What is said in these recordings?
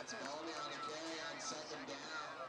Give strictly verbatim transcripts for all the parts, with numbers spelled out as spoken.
That's Baldy on the carry on second down.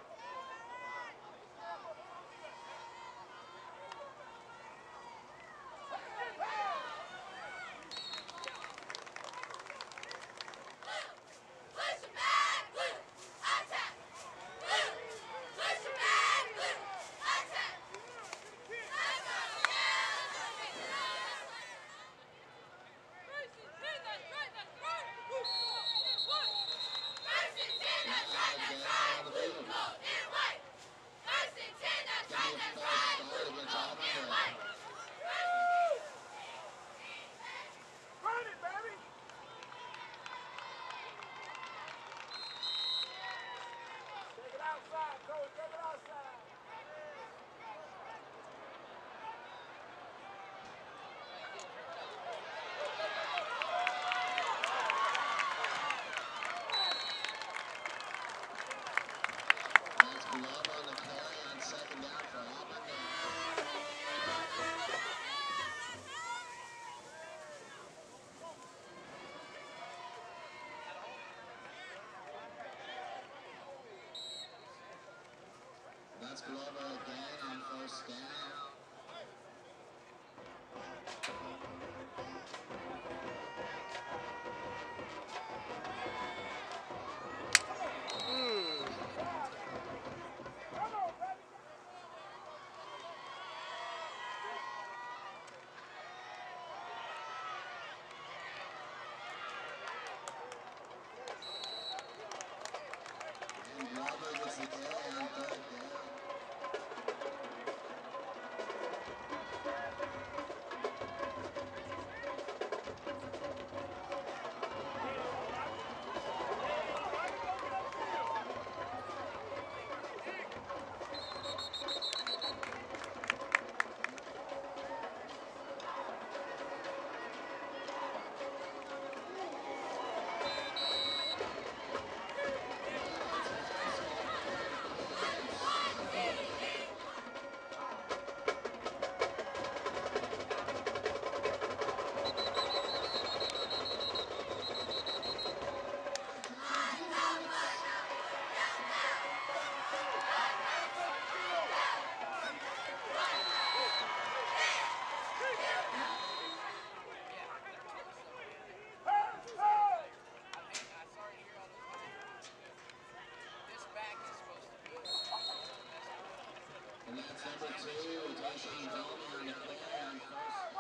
That's Glover again on first down. And Glover gets the carry on third down. And that's number two, Tyson Bowman on the carry on first.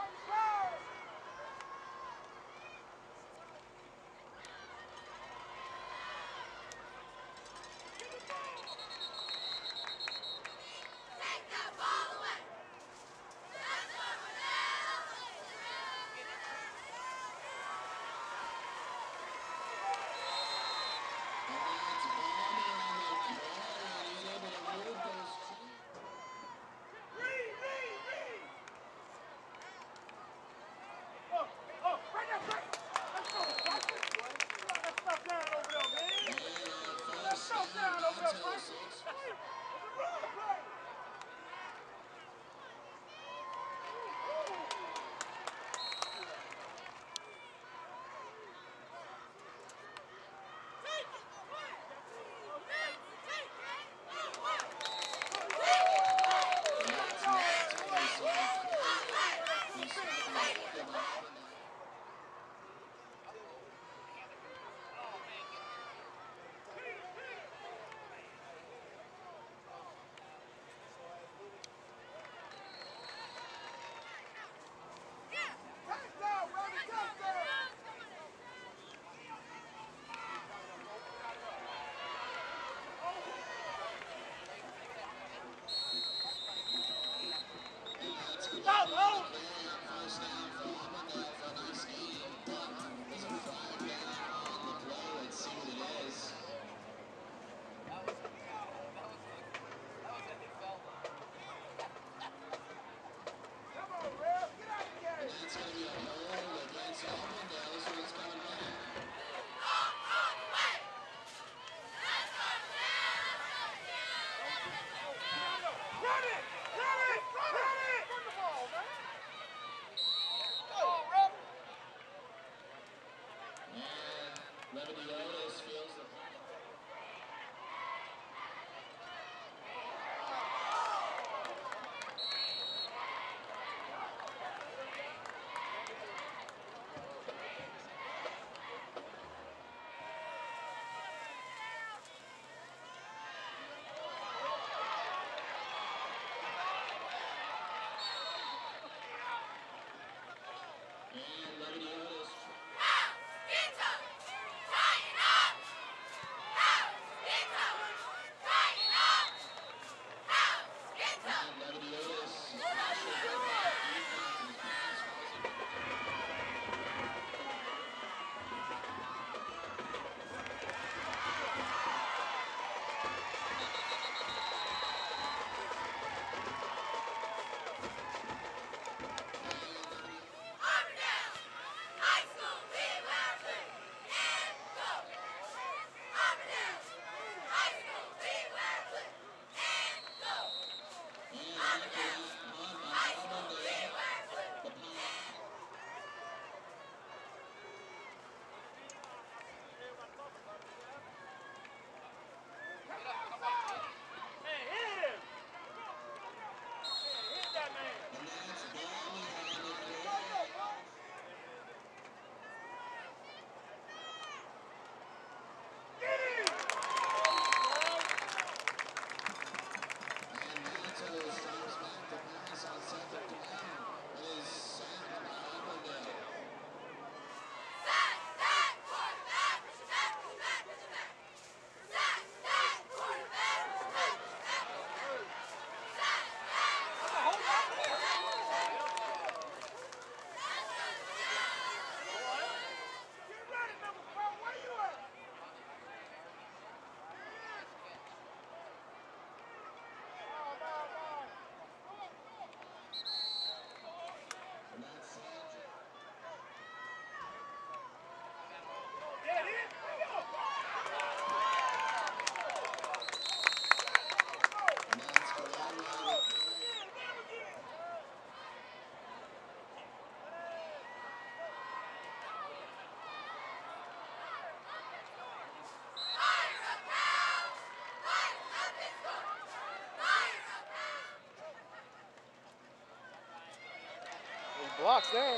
Blocks there.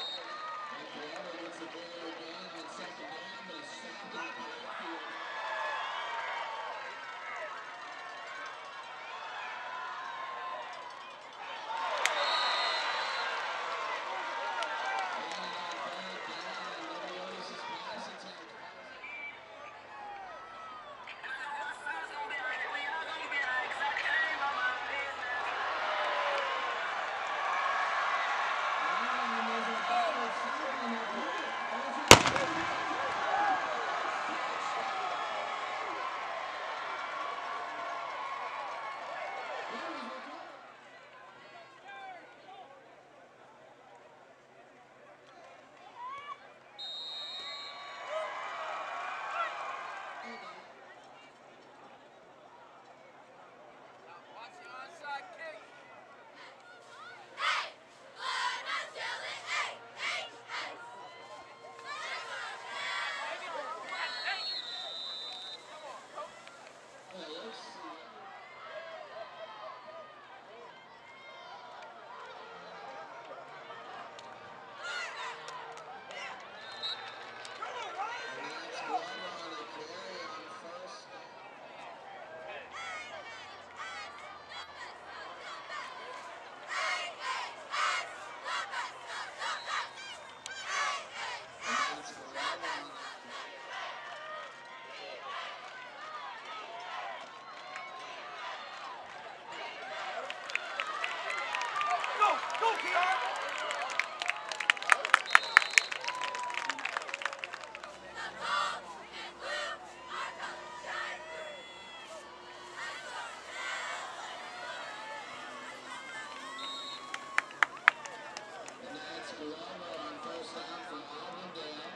Glover on first down from Auburndale.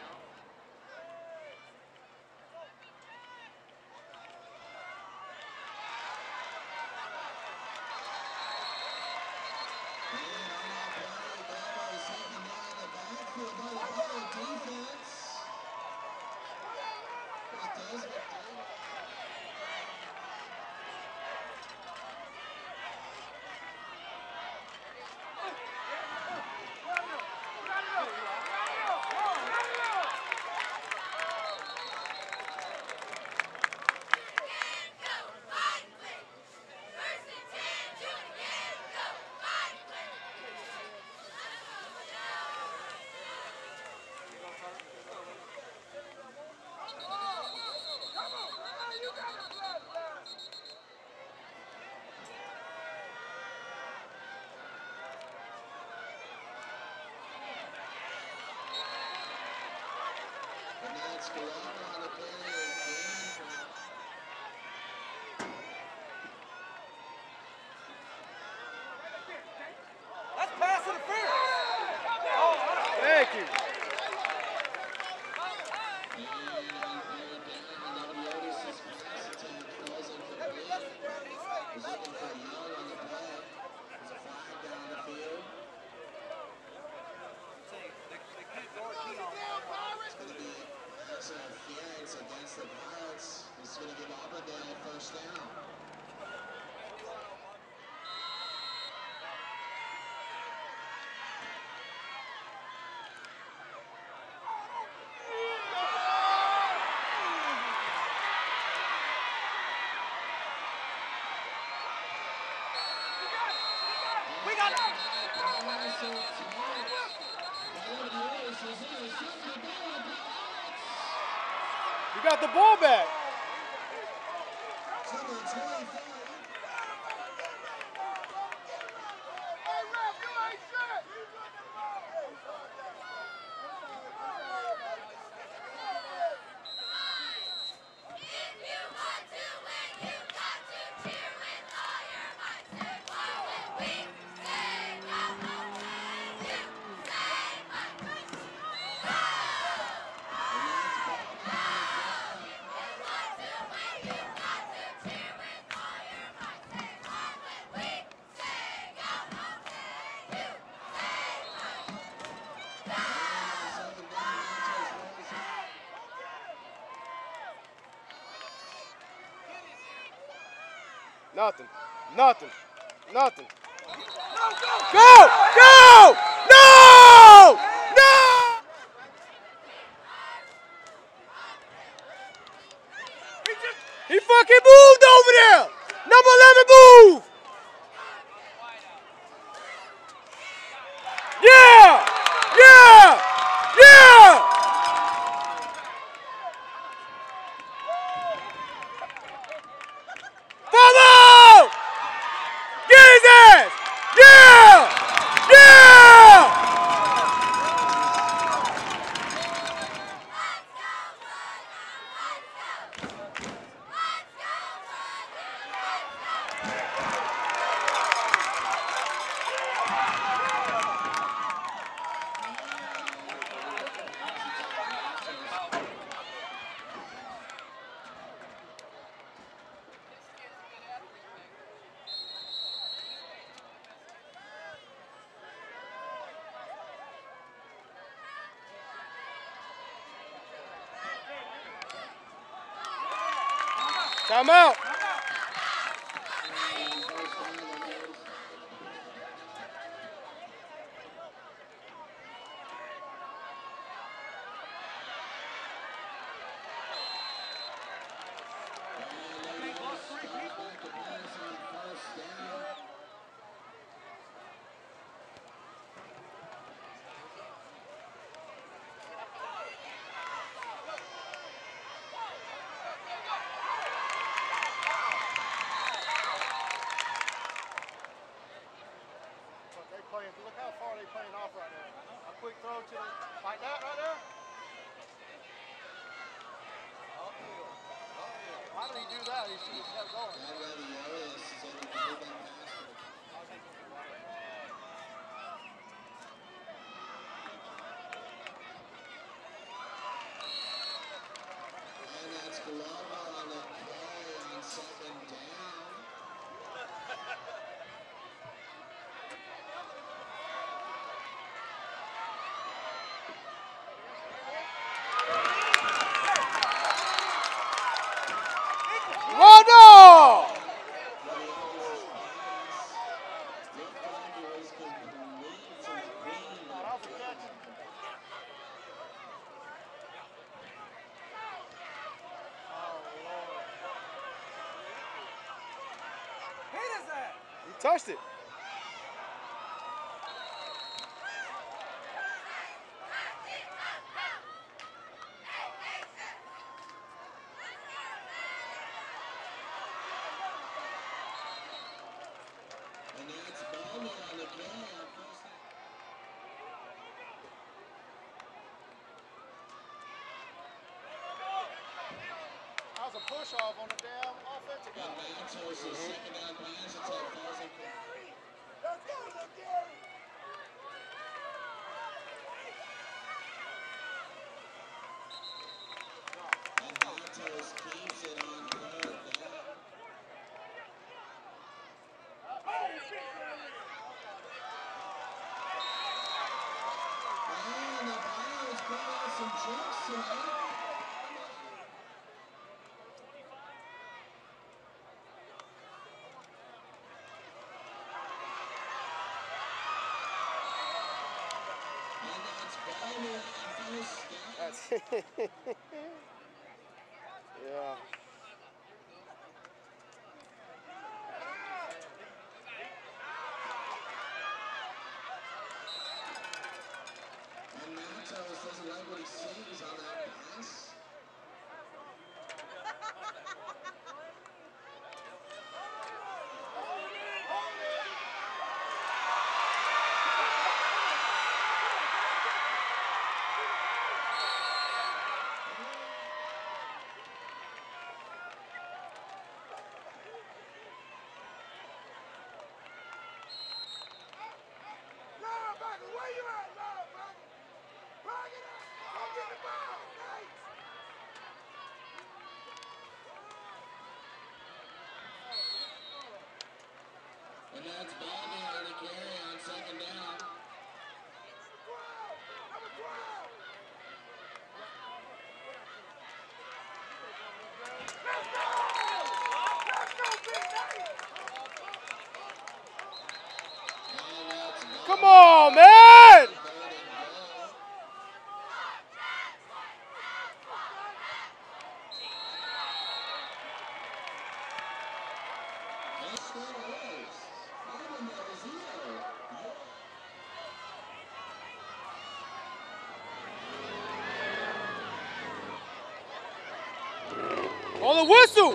And on that play, Glover is taken down the backfield by the Pirate defense. It does McDaniel. And that's Glover on the carry again. That's pass interference. Oh, thank you. Against the Pirates, this is going to give Auburndale first down. We got it. You got the ball back. Nothing. Nothing. Nothing. Go! Go! No! fucking moved over there! Number eleven, move! Yeah! Yeah! Yeah! Follow! Get his ass! Yeah! Yeah! Time out. Look how far they're playing off right there. A quick throw to the, like that right there. Upfield. Upfield. Why did he do that? He should have kept going. And that's Glover on the carry on second down. Touched it. And that's Bowman on the carry on first down. That was a push off on the damn offensive guy. And Matos, his second down pass attack falls incomplete. Let's go, let's go! And Matos keeps it on third down. And the Pirates put out some jumps tonight. That's yeah. And Matos doesn't like what he sees on that pass. And that's Bobby on the carry on second down. Come on, man! score is Auburndale zero. On the whistle!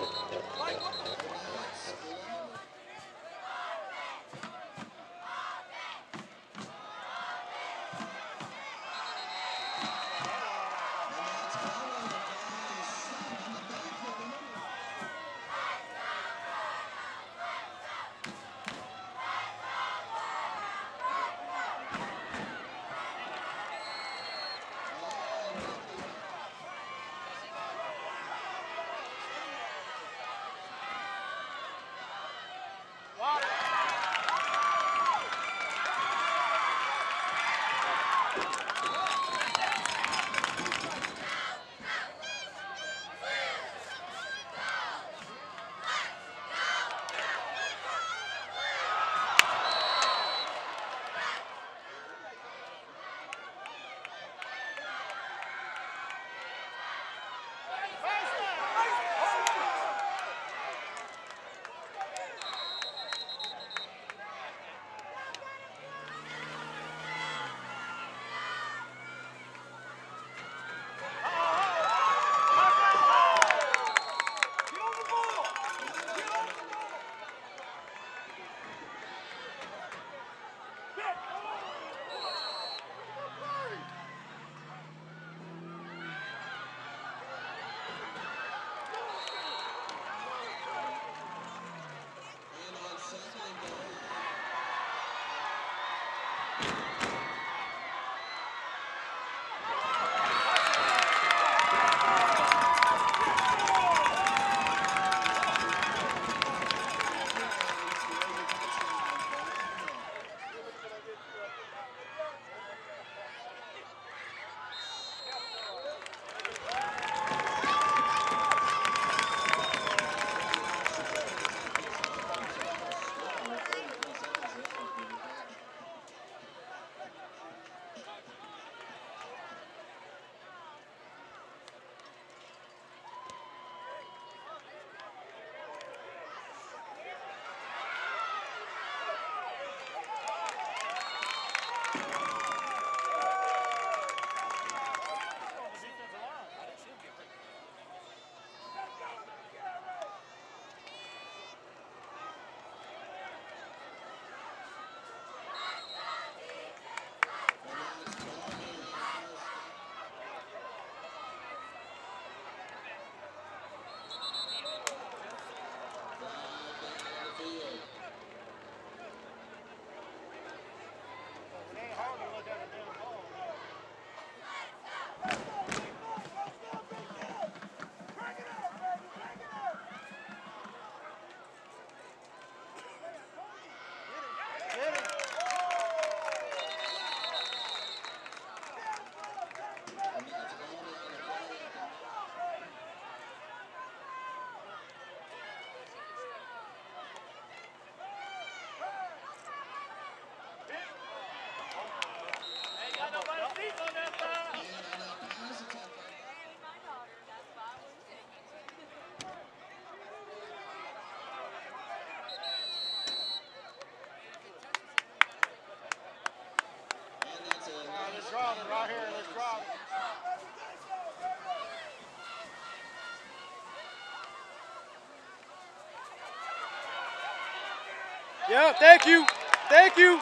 Right here, let's drop it. Yeah, thank you. Thank you.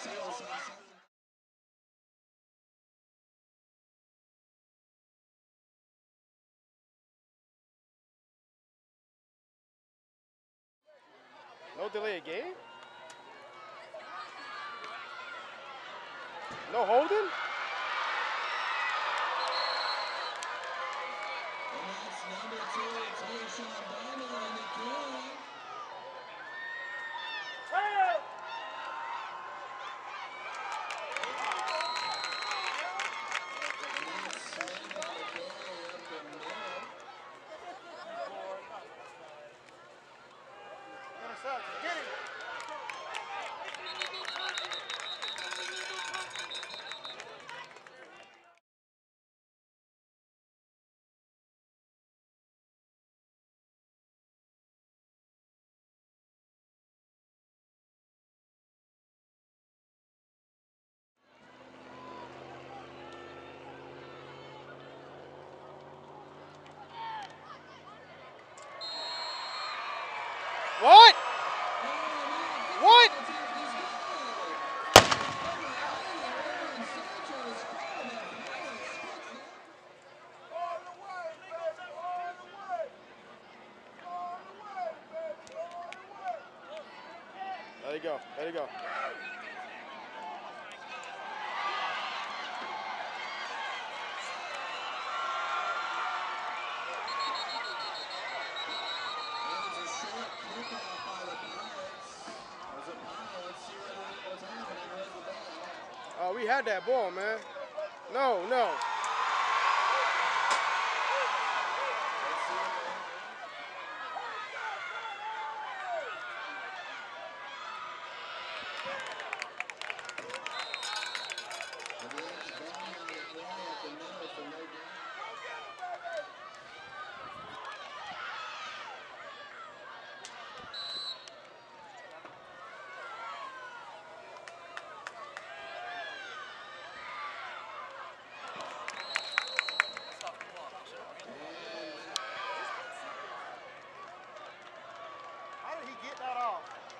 No delay of game? No holding? And that's number two, Tayshawn Bowman in the game. Get him. What? What? There you go. There you go. Uh, we had that ball, man. No, no. How did he get that off?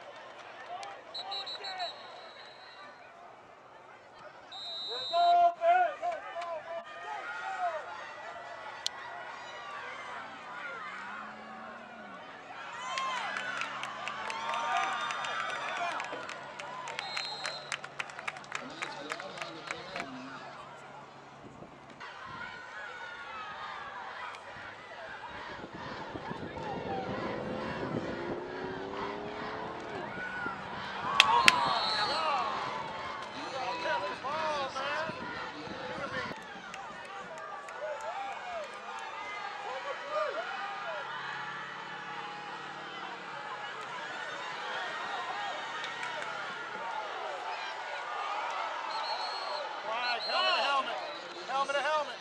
Flag, helmet to helmet. Helmet to helmet.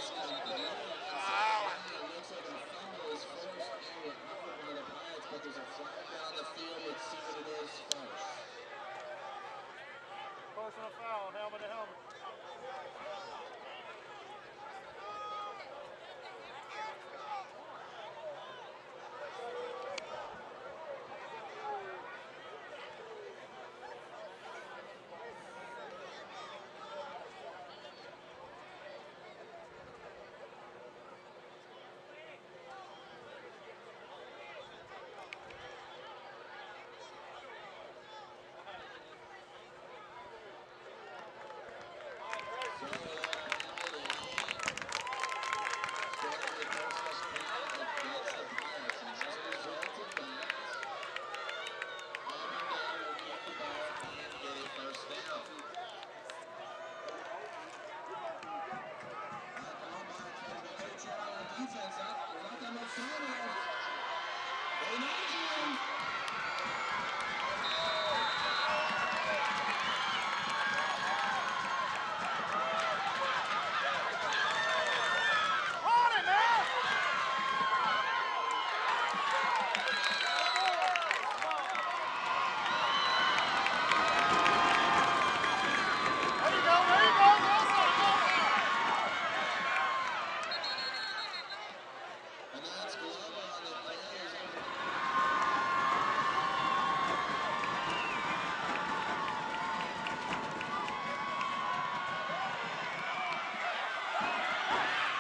Wow. Looks like a fumble is forced and recovered by the Pirates, but there's a flag down the field. Let's see what it is first. Personal foul, helmet to helmet.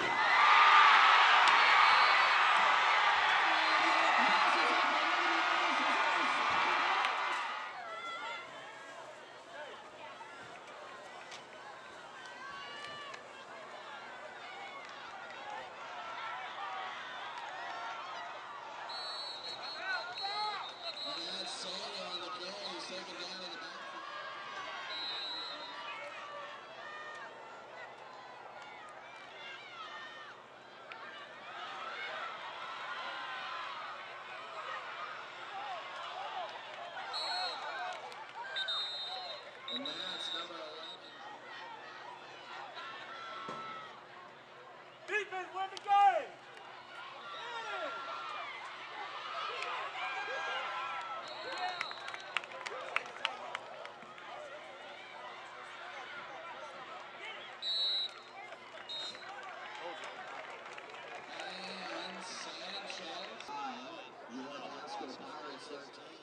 And that's number eleven. Defense, win the game! And Sanchez. Your Pasco Pirates thirteen.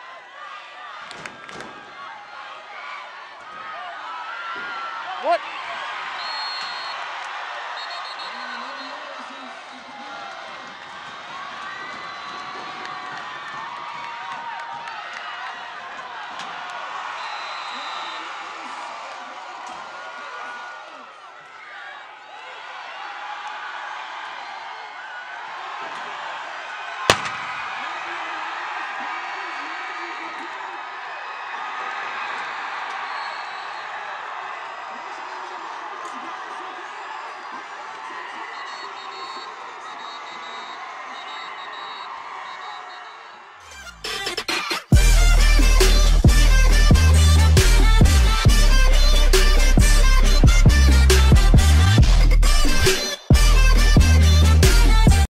What?